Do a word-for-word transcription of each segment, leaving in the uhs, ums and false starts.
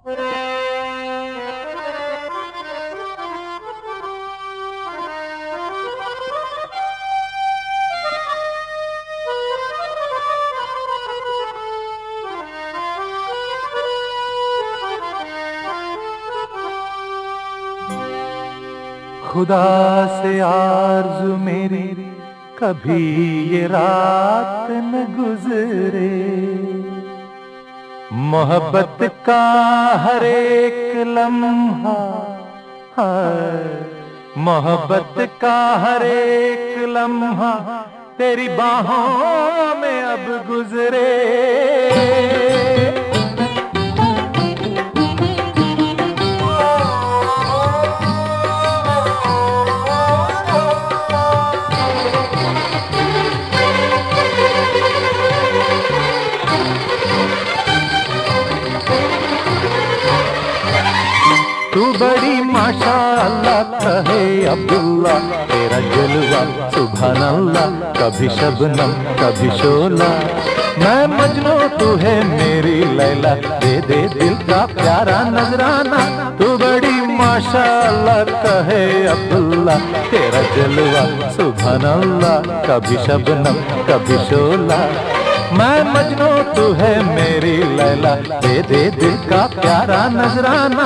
खुदा से आरज़ू मेरी कभी ये रात न गुजरे, मोहब्बत का हर एक लम्हा, मोहब्बत का हर एक लम्हा तेरी बाहों में अब गुजरे। तू बड़ी माशाअल्लाह कहे अब्दुल्ला, तेरा जलवा सुभान अल्लाह, कभी शबनम कभी शोला। मैं मजनू तू है मेरी लैला, दे दे दिल का प्यारा नजराना। तू बड़ी माशाअल्लाह कहे अब्दुल्ला, तेरा जलवा सुभान अल्लाह, कभी शबनम कभी शोला। मैं मजनू तू है मेरी लैला, दे दे दिल का प्यारा नजराना।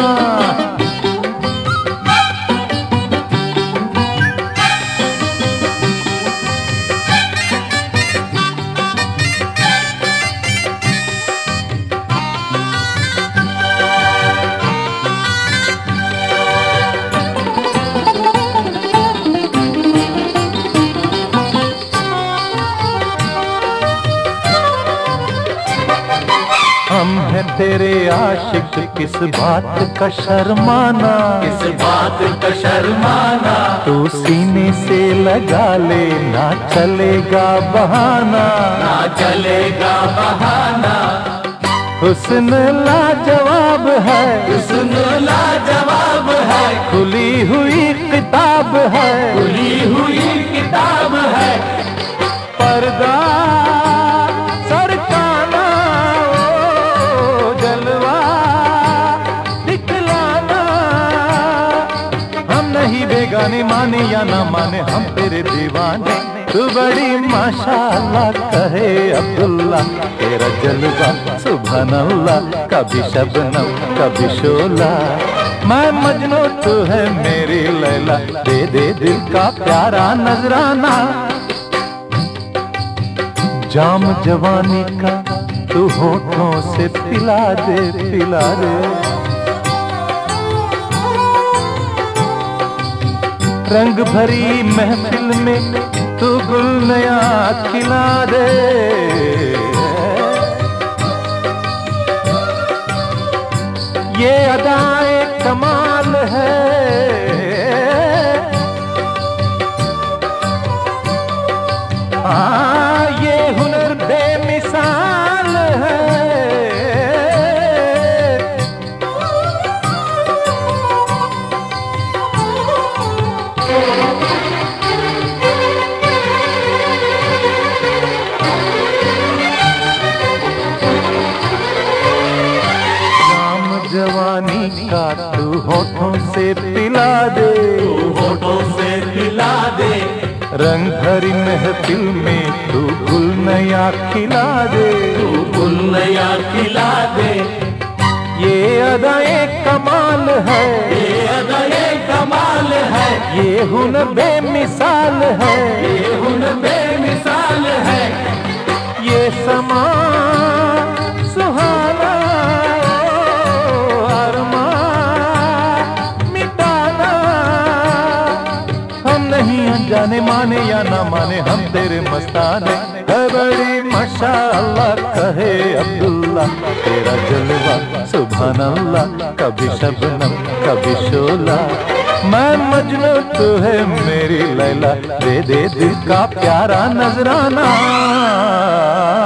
हम हैं तेरे आशिक, किस बात का शर्माना, किस बात का शर्माना। तू सीने से लगा ले, ना चलेगा बहाना, ना चलेगा बहाना। हुस्न लाजवाब है, हुस्न लाजवाब है, खुली हुई किताब है, खुली हुई किताब है। पर्दा सरकाना, ओ जलवा दिखलाना। हम नहीं बेगाने, माने या ना माने हम तेरे दीवाने। तू बड़ी माशाअल्लाह कहे अब्दुल्ला, तेरा जलवा सुभान अल्लाह, कभी शबनम कभी शोला। मैं मजनू तू है मेरी लैला, दे दे दिल का प्यारा नजराना। जाम जवानी का तू होठों से पिला दे, पिला दे। रंग भरी महफिल में तू गुल नया खिला दे। ये अदाए कमाल है, हाँ ये हुनर बेमिसाल है। जवानी का तू होठों से पिला दे, तू होठों से पिला दे। रंग भरी महफिल में तू गुल नया खिला दे, तू गुल नया खिला दे। ये अदाए कमाल है, ये अदाए कमाल है, ये हुनर बेमिसाल है, ये हुनर बेमिसाल है। ये समा सुहाना, जाने माने या ना माने हम तेरे मस्ताने। है बड़ी माशाअल्लाह कहे अब्दुल्ला, तेरा जलवा सुभान अल्लाह, कभी शबनम कभी शोला। मैं मजनू तू है मेरी लैला, दे दे दिल का प्यारा नजराना।